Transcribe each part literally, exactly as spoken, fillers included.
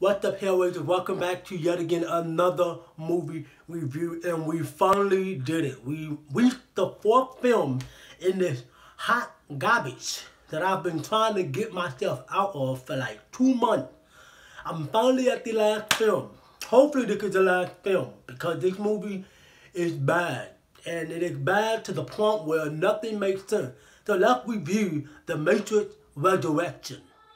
What's up, Hellraisers? Welcome back to yet again another movie review, and we finally did it. We reached the fourth film in this hot garbage that I've been trying to get myself out of for like two months. I'm finally at the last film. Hopefully this is the last film because this movie is bad, and it is bad to the point where nothing makes sense. So let's review The Matrix Resurrection.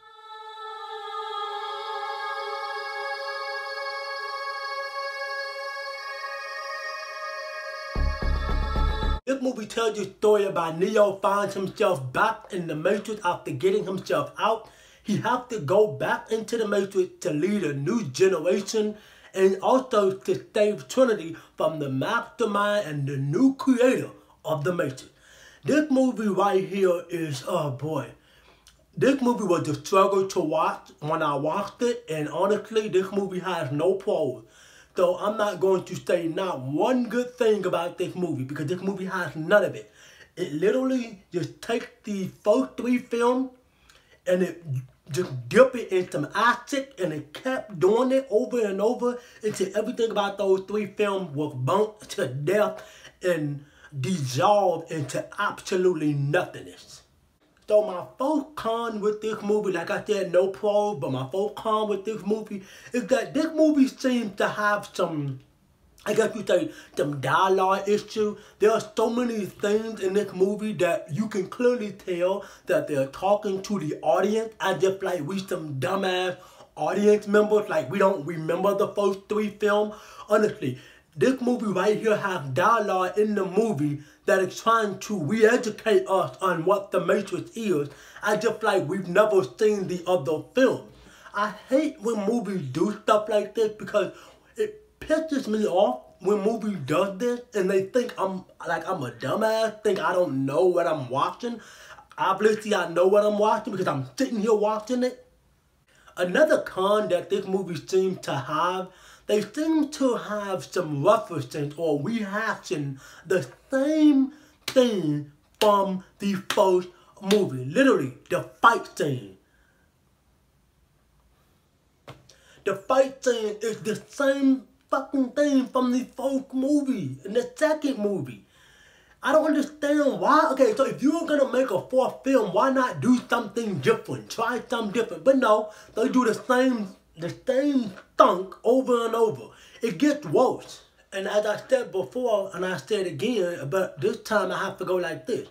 This movie tells you a story about Neo finds himself back in the Matrix after getting himself out. He has to go back into the Matrix to lead a new generation and also to save Trinity from the mastermind and the new creator of the Matrix. This movie right here is, oh boy. This movie was a struggle to watch when I watched it, and honestly, this movie has no pros. So I'm not going to say not one good thing about this movie because this movie has none of it. It literally just takes the first three films and it just dip it in some acid, and it kept doing it over and over until everything about those three films was burnt to death and dissolved into absolutely nothingness. So my first con with this movie, like I said, no pros, but my first con with this movie is that this movie seems to have some, I guess you say, some dialogue issue. There are so many things in this movie that you can clearly tell that they're talking to the audience as if like we some dumbass audience members, like we don't remember the first three films. Honestly, this movie right here has dialogue in the movie that is trying to re-educate us on what the Matrix is, as if like we've never seen the other film. I hate when movies do stuff like this because it pisses me off when movies does this and they think I'm like I'm a dumbass, think I don't know what I'm watching. Obviously I know what I'm watching because I'm sitting here watching it. Another con that this movie seems to have, they seem to have some references or rehashing the same thing from the first movie. Literally, the fight scene. The fight scene is the same fucking thing from the first movie and the second movie. I don't understand why. Okay, so if you're gonna make a fourth film, why not do something different? Try something different. But no, they do the same the same thunk over and over. It gets worse. And as I said before, and I said again, but this time I have to go like this.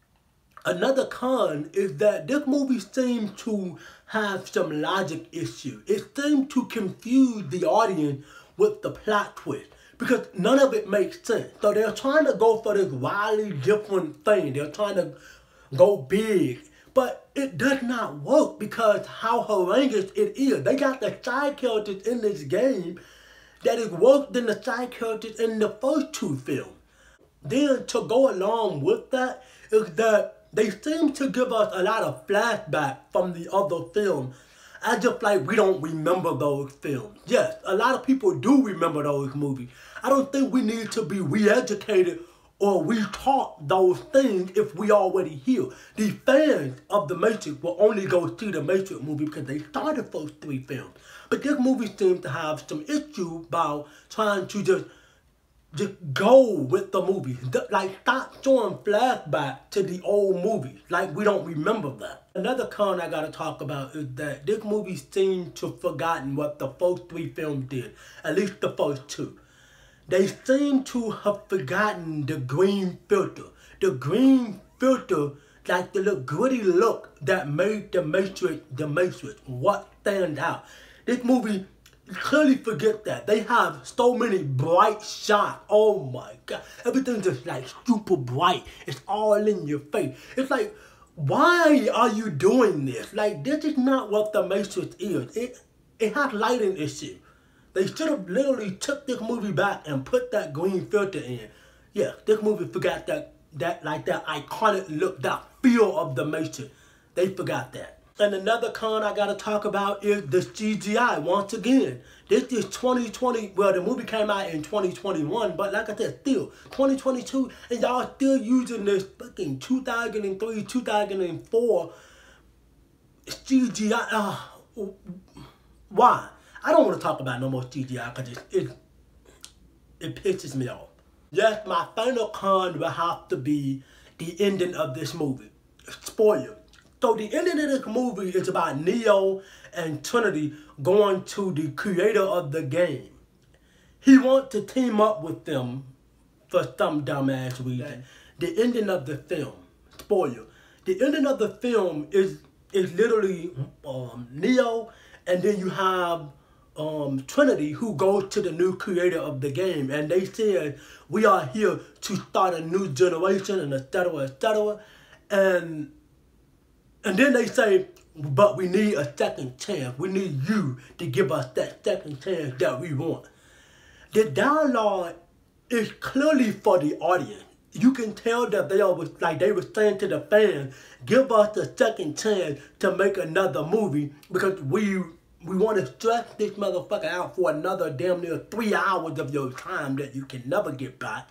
Another con is that this movie seems to have some logic issue. It seems to confuse the audience with the plot twist, because none of it makes sense. So they're trying to go for this wildly different thing. They're trying to go big. But it does not work because how horrendous it is. They got the side characters in this game that is worse than the side characters in the first two films. Then to go along with that is that they seem to give us a lot of flashback from the other films, as if like we don't remember those films. Yes, a lot of people do remember those movies. I don't think we need to be re-educated or re-taught those things if we already here. The fans of The Matrix will only go see the Matrix movie because they saw the first three films. But this movie seems to have some issue about trying to just just go with the movie. Like, stop showing flashback to the old movies. Like, we don't remember that. Another con I gotta talk about is that this movie seems to have forgotten what the first three films did. At least the first two. They seem to have forgotten the green filter. The green filter, like the little gritty look that made the Matrix the Matrix. What stands out. This movie clearly forget that. They have so many bright shots. Oh my god. Everything's just like super bright. It's all in your face. It's like, why are you doing this? Like, this is not what the Matrix is. It, it has lighting issue. They should have literally took this movie back and put that green filter in. Yeah, this movie forgot that, that like that iconic look, that feel of the Matrix. They forgot that. And another con I gotta talk about is the C G I. Once again, this is twenty twenty, well, the movie came out in twenty twenty-one, but like I said, still, twenty twenty-two, and y'all still using this fucking two thousand three, two thousand four C G I. Uh, why? I don't want to talk about no more C G I because it, it, it pisses me off. Yes, my final con will have to be the ending of this movie. Spoiler. So the ending of this movie is about Neo and Trinity going to the creator of the game. He wants to team up with them for some dumbass reason. The ending of the film, spoiler. The ending of the film is is literally um, Neo, and then you have um, Trinity, who goes to the new creator of the game, and they said, we are here to start a new generation, and et cetera, et cetera. And And then they say, but we need a second chance. We need you to give us that second chance that we want. The dialogue is clearly for the audience. You can tell that they are like they were saying to the fans, give us a second chance to make another movie because we we want to stress this motherfucker out for another damn near three hours of your time that you can never get back.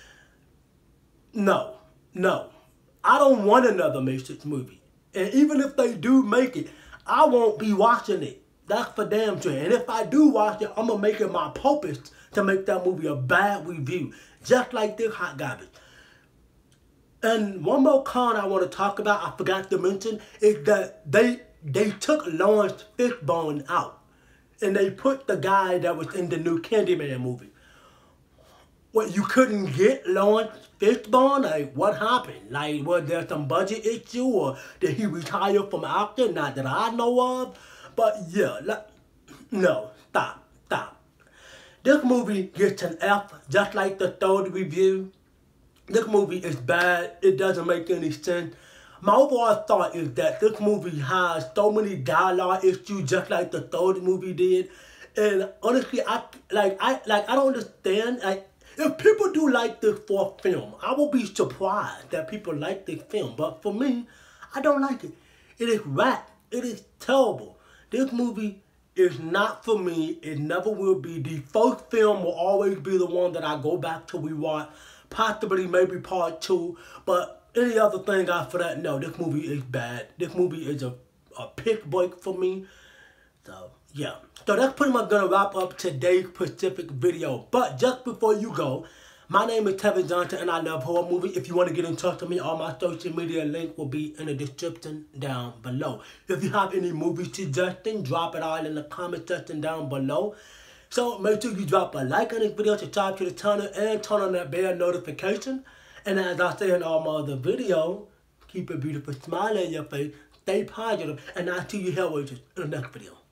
No, no. I don't want another Matrix movie. And even if they do make it, I won't be watching it. That's for damn sure. And if I do watch it, I'm going to make it my purpose to make that movie a bad review. Just like this hot garbage. And one more con I want to talk about, I forgot to mention, is that they they took Lawrence Fishburne out. And they put the guy that was in the new Candyman movie. What, you couldn't get Lawrence Fishburne? Like, what happened? Like, was there some budget issue, or did he retire from acting? Not that I know of. But yeah, like, no, stop, stop. This movie gets an F, just like the third review. This movie is bad. It doesn't make any sense. My overall thought is that this movie has so many dialogue issues, just like the third movie did. And honestly, I like I like I don't understand. Like, if people do like this fourth film, I will be surprised that people like this film. But for me, I don't like it. It is whack. It is terrible. This movie is not for me. It never will be. The first film will always be the one that I go back to rewatch. Possibly maybe part two. But any other thing after that, no, this movie is bad. This movie is a, a pick break for me. So, yeah. So that's pretty much going to wrap up today's Pacific video. But just before you go, my name is Tevin Johnson and I love horror movies. If you want to get in touch with me, all my social media link will be in the description down below. If you have any movie suggestions, drop it all in the comment section down below. So make sure you drop a like on this video, subscribe to the channel, and turn on that bell notification. And as I say in all my other videos, keep a beautiful smile on your face, stay positive, and I'll see you here in the next video.